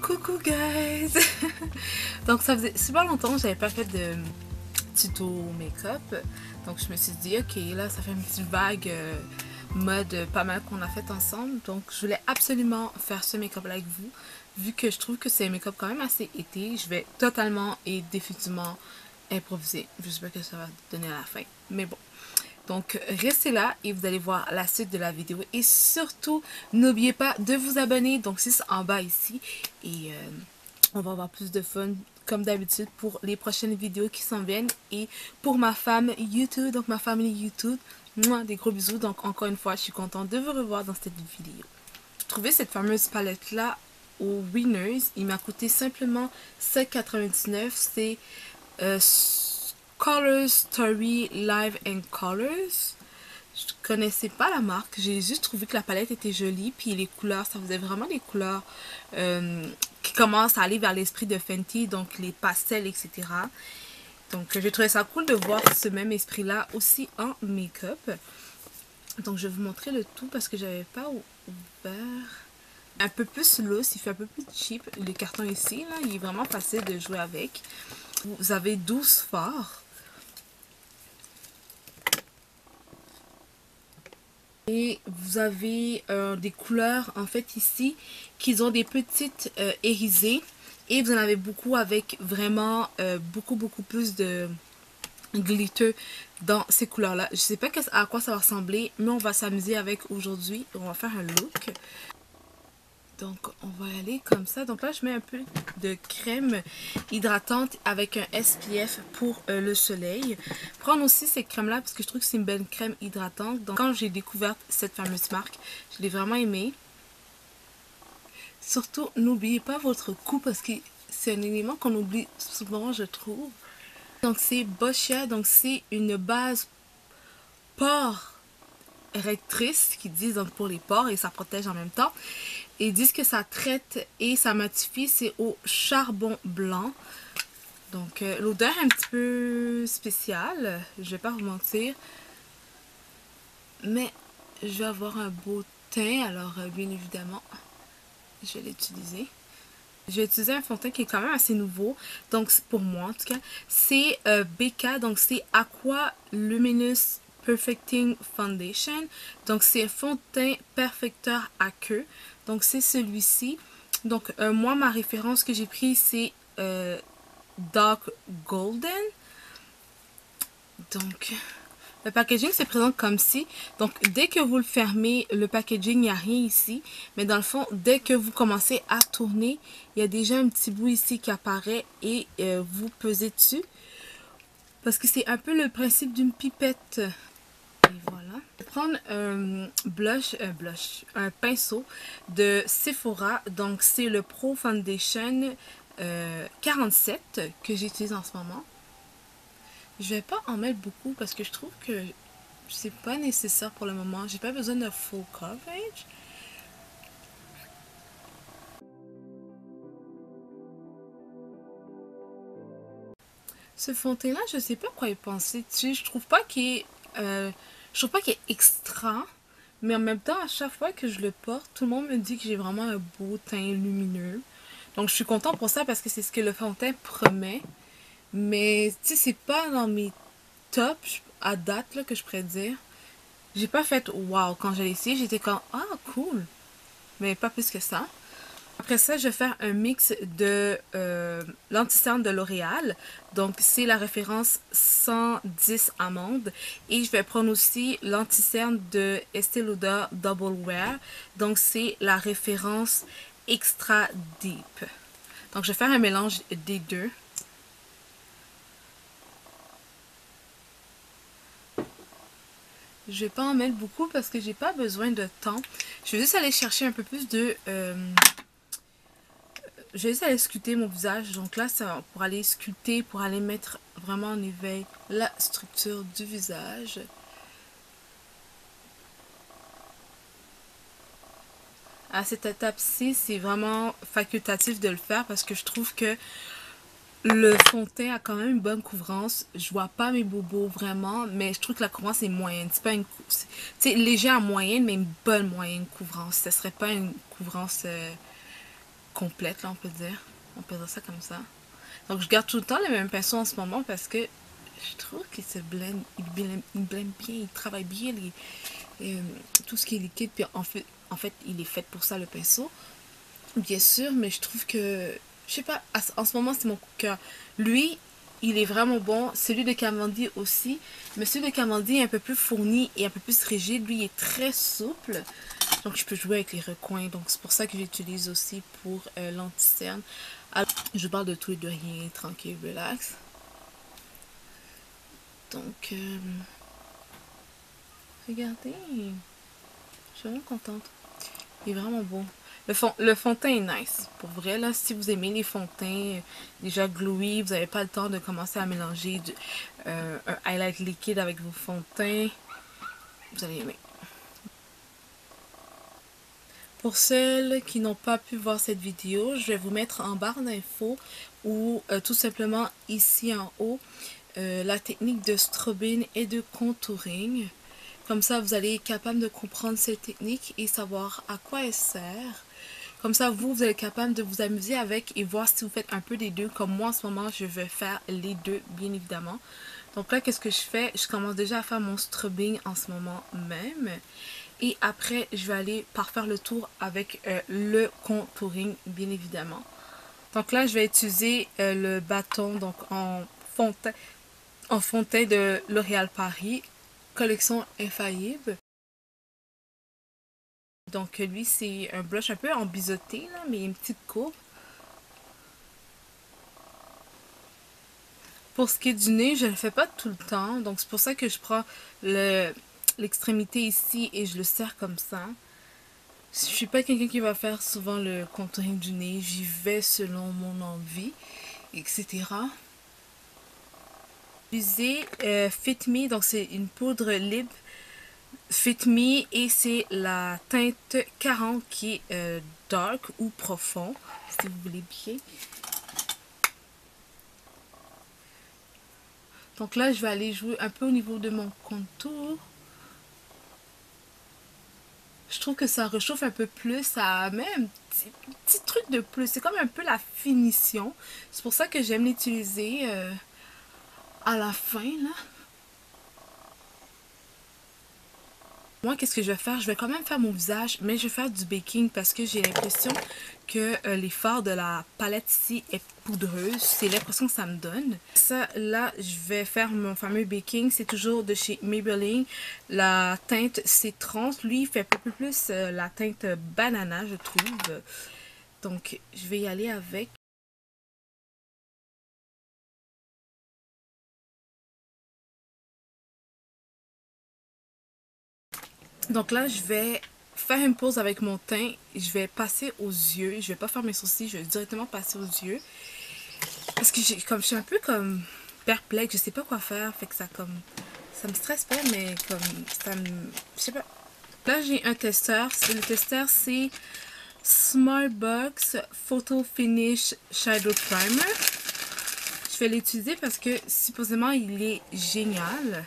Coucou guys. Donc ça faisait super longtemps que j'avais pas fait de tuto make-up. Donc je me suis dit ok, là ça fait une petite vague mode pas mal qu'on a fait ensemble. Donc je voulais absolument faire ce make-up là avec vous. Vu que je trouve que c'est un make-up quand même assez été, je vais totalement et définitivement improviser. Je sais pas ce que ça va donner à la fin, mais bon. Donc restez là et vous allez voir la suite de la vidéo. Et surtout, n'oubliez pas de vous abonner. Donc c'est en bas ici. Et on va avoir plus de fun comme d'habitude pour les prochaines vidéos qui s'en viennent. Et pour ma femme YouTube, donc ma famille YouTube, moi des gros bisous. Donc encore une fois, je suis contente de vous revoir dans cette vidéo. J'ai trouvé cette fameuse palette là au Winners. Il m'a coûté simplement 7,99 $. C'est Color Story Live and Colors. Je connaissais pas la marque, j'ai juste trouvé que la palette était jolie, puis les couleurs, ça faisait vraiment des couleurs qui commencent à aller vers l'esprit de Fenty, donc les pastels, etc. Donc j'ai trouvé ça cool de voir ce même esprit là aussi en make-up. Donc je vais vous montrer le tout parce que j'avais pas ouvert. Un peu plus loose, il fait un peu plus cheap. Le carton ici, là, il est vraiment facile de jouer avec. Vous avez 12 fards. Et vous avez des couleurs en fait ici qui ont des petites irisées. Et vous en avez beaucoup avec vraiment beaucoup plus de glitter dans ces couleurs là. Je sais pas à quoi ça va ressembler, mais on va s'amuser avec aujourd'hui. On va faire un look. Donc on va y aller comme ça. Donc là je mets un peu de crème hydratante avec un SPF pour le soleil. Prendre aussi ces crèmes là parce que je trouve que c'est une belle crème hydratante. Donc quand j'ai découvert cette fameuse marque, je l'ai vraiment aimée. Surtout n'oubliez pas votre cou parce que c'est un élément qu'on oublie souvent je trouve. Donc c'est Boscia, donc c'est une base pore rectrice qui disent donc pour les pores et ça protège en même temps. Ils disent que ça traite et ça matifie, c'est au charbon blanc. Donc l'odeur est un petit peu spéciale, je vais pas vous mentir. Mais je vais avoir un beau teint, alors bien évidemment, je vais l'utiliser. Je vais utiliser un fond de teint qui est quand même assez nouveau, donc pour moi en tout cas. C'est BK, donc c'est Aqua Luminous Perfecting Foundation. Donc c'est un fond de teint perfecteur à queue. Donc c'est celui-ci. Donc moi ma référence que j'ai pris c'est Dark Golden. Donc le packaging se présente comme ci. Donc dès que vous le fermez, le packaging, il n'y a rien ici. Mais dans le fond, dès que vous commencez à tourner, il y a déjà un petit bout ici qui apparaît et vous pesez dessus. Parce que c'est un peu le principe d'une pipette. Et voilà. Je vais prendre un pinceau de Sephora. Donc c'est le Pro Foundation 47 que j'utilise en ce moment. Je vais pas en mettre beaucoup parce que je trouve que c'est pas nécessaire pour le moment. J'ai pas besoin de full coverage. Ce fond de teint là, je sais pas quoi y penser. Je trouve pas qu'il est extra, mais en même temps à chaque fois que je le porte, tout le monde me dit que j'ai vraiment un beau teint lumineux. Donc je suis contente pour ça parce que c'est ce que le fond de teint promet. Mais tu sais, c'est pas dans mes tops à date là que je pourrais dire. J'ai pas fait wow quand j'ai essayé, j'étais comme ah cool, mais pas plus que ça. Après ça, je vais faire un mix de l'anti-cerne de L'Oréal. Donc c'est la référence 110 amandes. Et je vais prendre aussi l'anti-cerne de Estée Lauder Double Wear. Donc c'est la référence Extra Deep. Donc je vais faire un mélange des deux. Je vais pas en mettre beaucoup parce que j'ai pas besoin de temps. Je vais juste aller chercher un peu plus de... je vais juste aller sculpter mon visage. Donc là, c'est pour aller sculpter, pour aller mettre vraiment en éveil la structure du visage. À cette étape-ci, c'est vraiment facultatif de le faire parce que je trouve que le fond de teint a quand même une bonne couvrance. Je vois pas mes bobos vraiment, mais je trouve que la couvrance est moyenne. C'est pas une, c'est léger à moyenne, mais une bonne moyenne couvrance. Ce serait pas une couvrance complète, là, on peut dire. On peut dire ça comme ça. Donc, je garde tout le temps les mêmes pinceaux en ce moment parce que je trouve qu'il se blende, il blende bien, il travaille bien tout ce qui est liquide. Puis en fait, il est fait pour ça, le pinceau. Bien sûr, mais je trouve que, je sais pas, en ce moment, c'est mon coup de cœur. Lui, il est vraiment bon. Celui de Kamandi aussi. Mais celui de Kamandi est un peu plus fourni et un peu plus rigide. Lui, il est très souple. Donc, je peux jouer avec les recoins. Donc, c'est pour ça que j'utilise aussi pour l'anti-cerne. Alors, je parle de tout et de rien. Tranquille, relax. Donc, regardez. Je suis vraiment contente. Il est vraiment bon. Le fond de teint est nice. Pour vrai, là, si vous aimez les fonds de teint déjà glowy, vous n'avez pas le temps de commencer à mélanger un highlight liquide avec vos fonds de teint, vous allez aimer. Pour celles qui n'ont pas pu voir cette vidéo, je vais vous mettre en barre d'infos ou tout simplement ici en haut la technique de strobing et de contouring. Comme ça, vous allez être capable de comprendre cette technique et savoir à quoi elle sert. Comme ça, vous allez être capable de vous amuser avec et voir si vous faites un peu des deux. Comme moi, en ce moment, je vais faire les deux, bien évidemment. Donc là, qu'est-ce que je fais? Je commence déjà à faire mon strobing en ce moment même. Et après, je vais aller parfaire le tour avec le contouring, bien évidemment. Donc là, je vais utiliser le bâton donc en fond de teint de L'Oréal Paris, collection Infaillible. Donc lui, c'est un blush un peu en biseauté, là, mais une petite courbe. Pour ce qui est du nez, je ne le fais pas tout le temps. Donc c'est pour ça que je prends l'extrémité ici et je le serre comme ça. Je suis pas quelqu'un qui va faire souvent le contouring du nez. J'y vais selon mon envie, etc. Utiliser Fit Me, donc c'est une poudre libre Fit Me et c'est la teinte 40 qui est dark ou profond, si vous voulez bien. Donc là, je vais aller jouer un peu au niveau de mon contour. Je trouve que ça réchauffe un peu plus, ça met un petit truc de plus. C'est comme un peu la finition. C'est pour ça que j'aime l'utiliser à la fin, là. Moi, qu'est-ce que je vais faire? Je vais quand même faire mon visage, mais je vais faire du baking parce que j'ai l'impression que les fards de la palette ici est poudreuse. C'est l'impression que ça me donne. Ça, là, je vais faire mon fameux baking. C'est toujours de chez Maybelline. La teinte, c'est trans. Lui, il fait un peu plus la teinte banana, je trouve. Donc, je vais y aller avec. Donc là, je vais faire une pause avec mon teint. Je vais passer aux yeux. Je vais pas faire mes sourcils. Je vais directement passer aux yeux. Parce que je suis un peu comme perplexe. Je sais pas quoi faire. Fait que ça me stresse pas, mais comme ça me... Je sais pas. Là, j'ai un testeur. Le testeur, c'est Smartbox Photo Finish Shadow Primer. Je vais l'utiliser parce que supposément, il est génial.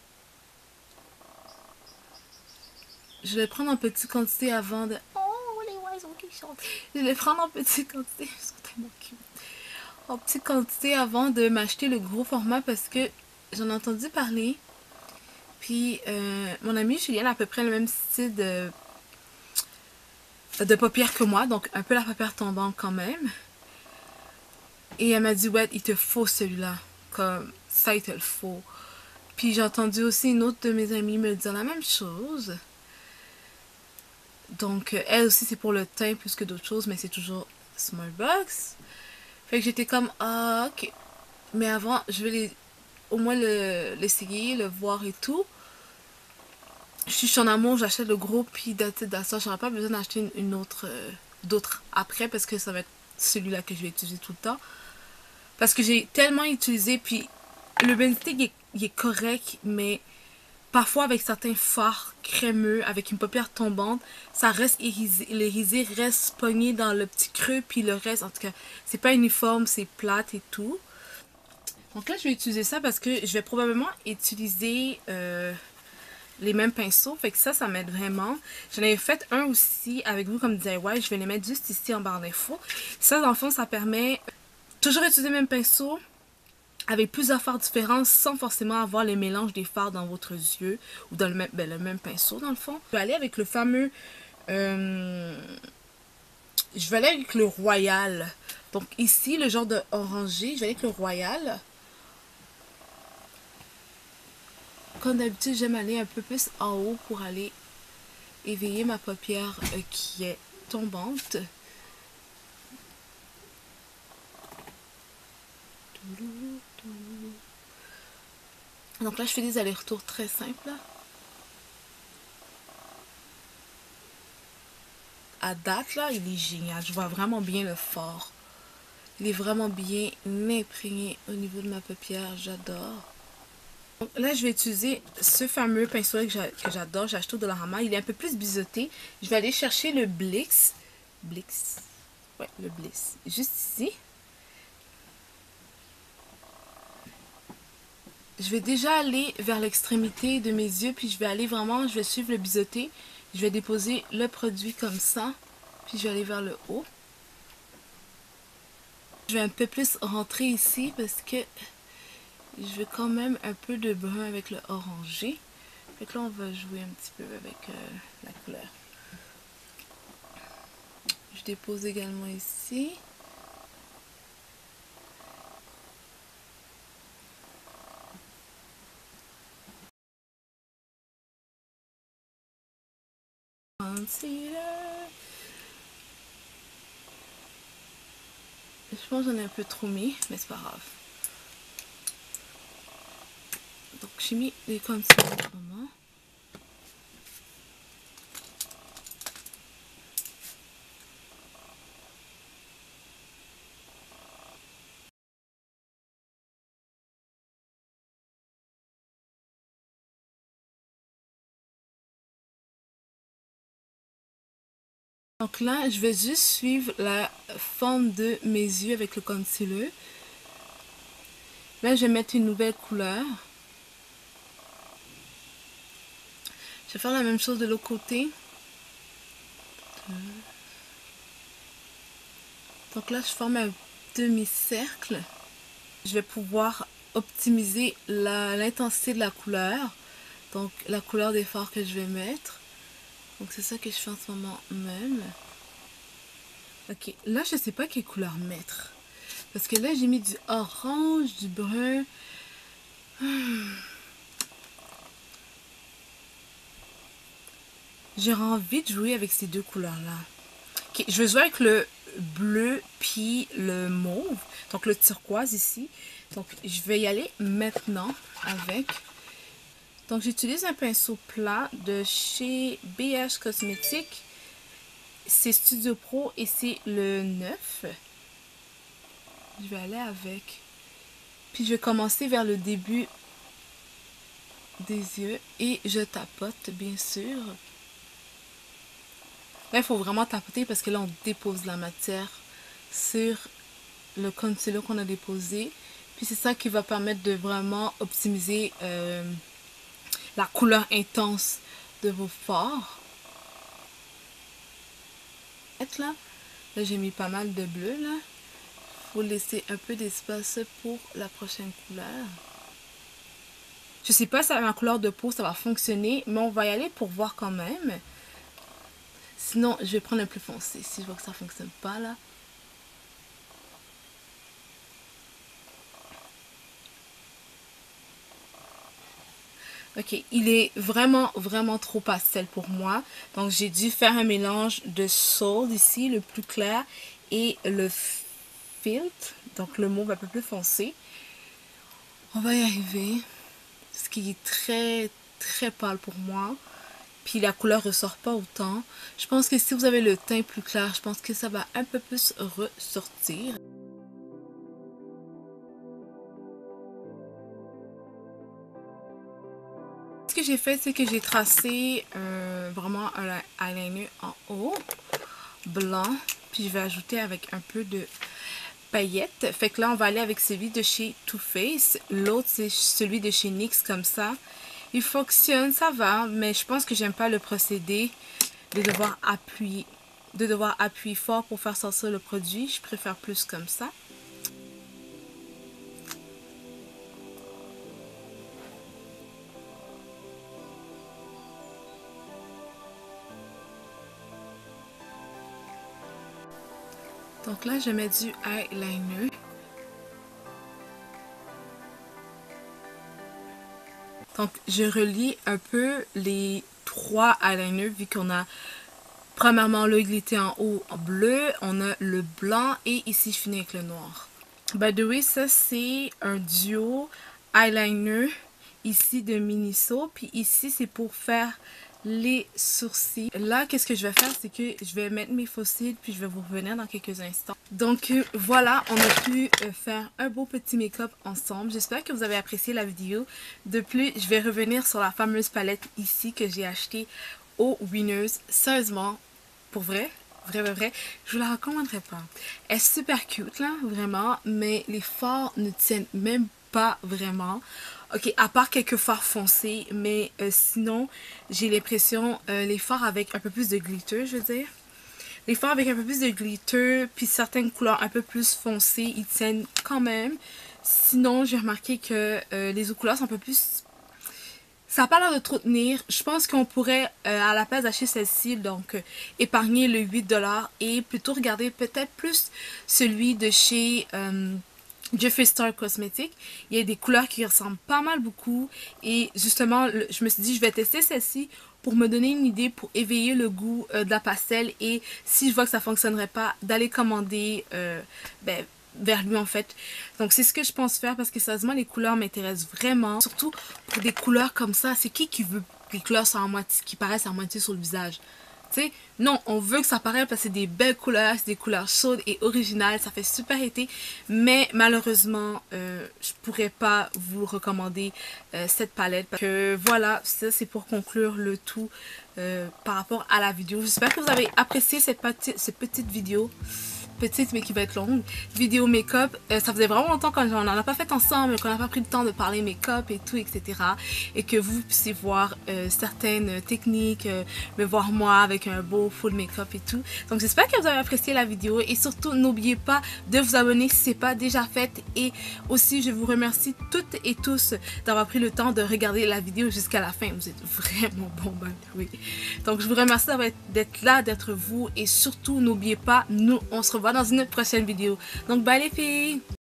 Je vais prendre en petite quantité avant de... Oh, les oiseaux qui chantent. Je vais prendre en petite quantité. Ils sont tellement cute. En petite quantité avant de m'acheter le gros format parce que j'en ai entendu parler. Puis, mon amie Julienne a à peu près le même style de paupières que moi. Donc, un peu la paupière tombante quand même. Et elle m'a dit, ouais, il te faut celui-là. Comme ça, il te le faut. Puis, j'ai entendu aussi une autre de mes amies me dire la même chose. Donc, elle aussi, c'est pour le teint plus que d'autres choses, mais c'est toujours Smartbox. Fait que j'étais comme, ah, ok. Mais avant, je vais au moins l'essayer, le voir et tout. Je suis en amour, j'achète le gros, puis d'assaut, j'aurais pas besoin d'acheter une autre, d'autres après, parce que ça va être celui-là que je vais utiliser tout le temps. Parce que j'ai tellement utilisé, puis le Benstick, il est correct, mais... Parfois, avec certains fards crémeux, avec une paupière tombante, ça reste irisé. L'irisé reste pogné dans le petit creux, puis le reste, en tout cas, c'est pas uniforme, c'est plate et tout. Donc là, je vais utiliser ça parce que je vais probablement utiliser les mêmes pinceaux. Fait que ça m'aide vraiment. J'en avais fait un aussi avec vous comme DIY. Je vais les mettre juste ici en barre d'infos. Ça, dans le fond, ça permet toujours utiliser le même pinceau avec plusieurs fards différents sans forcément avoir les mélanges des fards dans votre yeux ou dans le même pinceau dans le fond. Je vais aller avec le fameux... je vais aller avec le Royal. Donc ici, le genre de orangé, je vais aller avec le Royal. Comme d'habitude, j'aime aller un peu plus en haut pour aller éveiller ma paupière qui est tombante. Donc là, je fais des allers-retours très simples. À date, là, il est génial. Je vois vraiment bien le fard. Il est vraiment bien imprégné au niveau de ma paupière. J'adore. Donc là, je vais utiliser ce fameux pinceau que j'adore. J'ai acheté au Dollarama. Il est un peu plus biseauté. Je vais aller chercher le Blix. Blix. Ouais, le Bliss. Juste ici. Je vais déjà aller vers l'extrémité de mes yeux, puis je vais aller vraiment, je vais suivre le biseauté. Je vais déposer le produit comme ça, puis je vais aller vers le haut. Je vais un peu plus rentrer ici parce que je veux quand même un peu de brun avec le orangé. Fait que là, on va jouer un petit peu avec la couleur. Je dépose également ici. Je pense que j'en ai un peu trop mis, mais c'est pas grave. Donc j'ai mis les concealers autrement. Donc là, je vais juste suivre la forme de mes yeux avec le concealer. Là, je vais mettre une nouvelle couleur. Je vais faire la même chose de l'autre côté. Donc là, je forme un demi-cercle. Je vais pouvoir optimiser l'intensité de la couleur. Donc, la couleur des fards que je vais mettre. Donc, c'est ça que je fais en ce moment même. Ok, là, je sais pas quelle couleur mettre. Parce que là, j'ai mis du orange, du brun. J'ai envie de jouer avec ces deux couleurs-là. Ok, je vais jouer avec le bleu puis le mauve. Donc, le turquoise ici. Donc, je vais y aller maintenant avec... Donc, j'utilise un pinceau plat de chez BH Cosmetics. C'est Studio Pro et c'est le 9. Je vais aller avec. Puis, je vais commencer vers le début des yeux et je tapote, bien sûr. Là, il faut vraiment tapoter parce que là, on dépose la matière sur le concealer qu'on a déposé. Puis, c'est ça qui va permettre de vraiment optimiser la couleur intense de vos fards. Là, j'ai mis pas mal de bleu là. Faut laisser un peu d'espace pour la prochaine couleur. Je sais pas si avec ma couleur de peau ça va fonctionner, mais on va y aller pour voir quand même. Sinon, je vais prendre un plus foncé si je vois que ça fonctionne pas là. Ok, il est vraiment trop pastel pour moi. Donc j'ai dû faire un mélange de Soul ici, le plus clair, et le Filtre, donc le mauve un peu plus foncé. On va y arriver. Ce qui est très pâle pour moi. Puis la couleur ressort pas autant. Je pense que si vous avez le teint plus clair, je pense que ça va un peu plus ressortir. Ce que j'ai fait, c'est que j'ai tracé vraiment un eyeliner en haut, blanc. Puis je vais ajouter avec un peu de paillettes. Fait que là, on va aller avec celui de chez Too Faced. L'autre, c'est celui de chez NYX, comme ça. Il fonctionne, ça va, mais je pense que j'aime pas le procédé de devoir appuyer fort pour faire sortir le produit. Je préfère plus comme ça. Donc là, je mets du eyeliner. Donc, je relie un peu les 3 eyeliners vu qu'on a premièrement le glitter en haut en bleu, on a le blanc et ici je finis avec le noir. By the way, ça c'est un duo eyeliner ici de Miniso, puis ici c'est pour faire les sourcils. Là, qu'est-ce que je vais faire, c'est que je vais mettre mes fossiles puis je vais vous revenir dans quelques instants. Donc voilà, on a pu faire un beau petit make-up ensemble. J'espère que vous avez apprécié la vidéo. De plus, je vais revenir sur la fameuse palette ici que j'ai achetée au Winners. Sérieusement, pour vrai, vrai, je vous la recommanderais pas. Elle est super cute là, vraiment, mais les fards ne tiennent même pas vraiment. Ok, à part quelques fards foncés, mais sinon, j'ai l'impression, les fards avec un peu plus de glitter, je veux dire. Les fards avec un peu plus de glitter, puis certaines couleurs un peu plus foncées, ils tiennent quand même. Sinon, j'ai remarqué que les autres couleurs sont un peu plus... Ça n'a pas l'air de trop tenir. Je pense qu'on pourrait, à la place d'acheter celle-ci, donc épargner le 8$ et plutôt regarder peut-être plus celui de chez... Jeffree Star Cosmetics. Il y a des couleurs qui ressemblent pas mal beaucoup et justement je me suis dit je vais tester celle-ci pour me donner une idée, pour éveiller le goût de la pastel, et si je vois que ça fonctionnerait pas, d'aller commander vers lui en fait. Donc c'est ce que je pense faire parce que sérieusement les couleurs m'intéressent vraiment, surtout pour des couleurs comme ça. C'est qui veut que les couleurs soient qui paraissent à moitié sur le visage? T'sais, non, on veut que ça paraisse parce que c'est des belles couleurs, c'est des couleurs chaudes et originales, ça fait super été, mais malheureusement, je pourrais pas vous recommander cette palette. Parce que voilà, ça c'est pour conclure le tout par rapport à la vidéo. J'espère que vous avez apprécié cette petite vidéo. Petite mais qui va être longue, vidéo make-up. Ça faisait vraiment longtemps qu'on n'en a pas fait ensemble, qu'on n'a pas pris le temps de parler make-up et tout, etc. Et que vous puissiez voir certaines techniques, me voir moi avec un beau full make-up et tout. Donc j'espère que vous avez apprécié la vidéo et surtout n'oubliez pas de vous abonner si ce n'est pas déjà fait. Et aussi je vous remercie toutes et tous d'avoir pris le temps de regarder la vidéo jusqu'à la fin. Vous êtes vraiment bon, ben oui. Donc je vous remercie d'être là, d'être vous, et surtout n'oubliez pas, nous on se revoit dans une prochaine vidéo. Donc bye les filles!